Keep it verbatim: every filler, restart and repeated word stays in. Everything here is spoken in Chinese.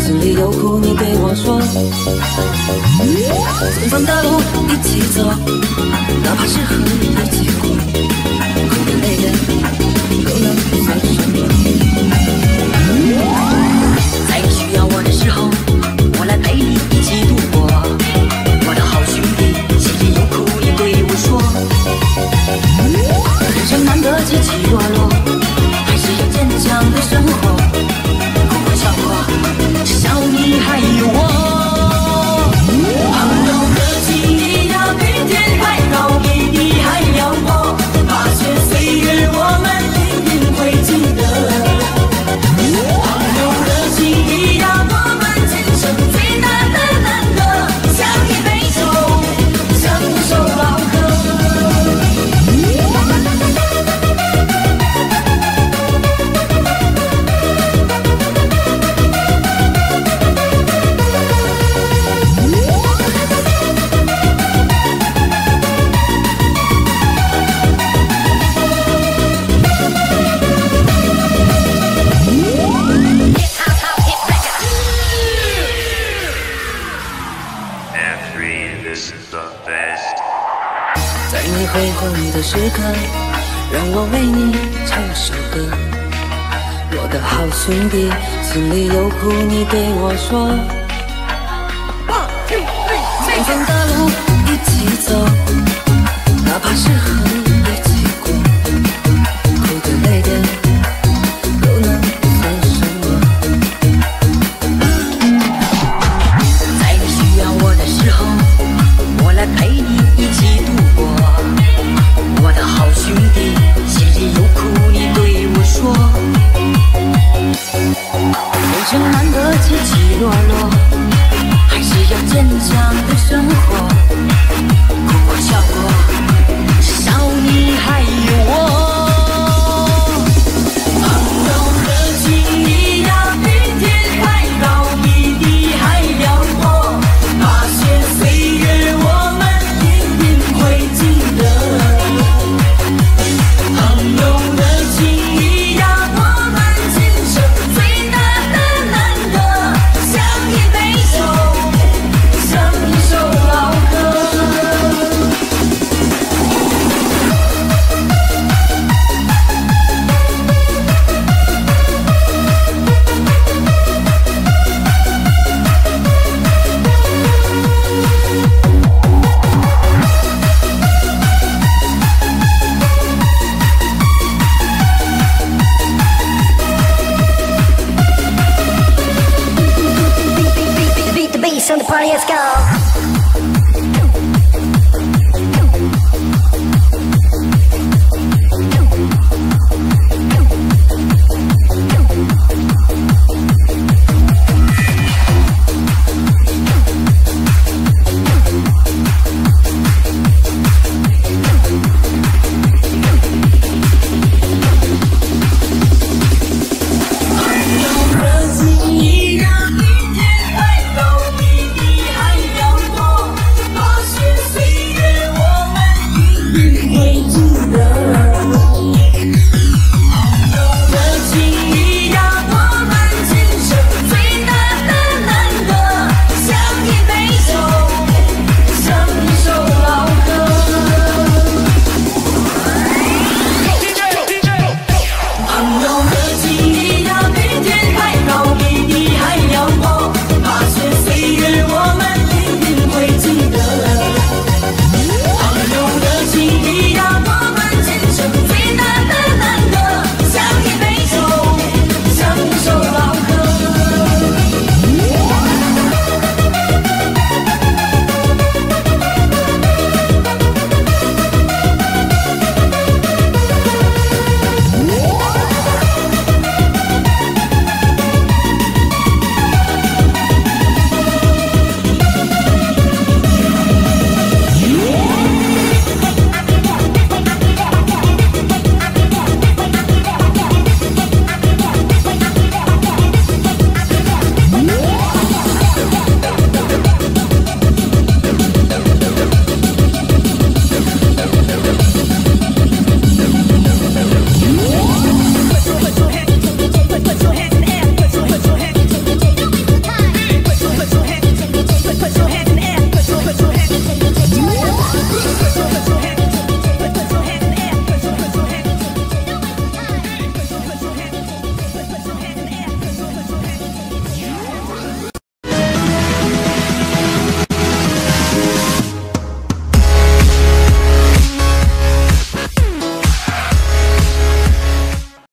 心里有苦你对我说，前方的路一起走，哪怕是和你一起过，苦的累的都能算什么？在你需要我的时候，我来陪你一起度过。我的好兄弟，心里有苦你对我说。人生难得起起落落，还是要坚强的生活。哭过笑过，只笑你还有我。朋友的情谊呀，比天还高，比地还辽阔。八千岁月，我们一定会记得。朋友的情谊呀，我们今生最大的难得，相依杯酒，相守老客。在你辉煌的时刻，让我为你唱首歌。我的好兄弟，心里有苦你对我说。前方的路一起走，哪怕是和你一起过，苦的累的都能算什么？在你需要我的时候，我来陪你一起度过。我的好兄弟，心里有苦你对我说。人生难得起起落落，还是要坚强的生活。哭过笑过，只笑你还有我。朋友的情谊呀，比天还高，比地还辽阔。八千岁月，我们一定会记得。朋友的情谊呀，我们今生最大的难得，相依杯酒，相守老客。 Beat the bass on the party, let's go.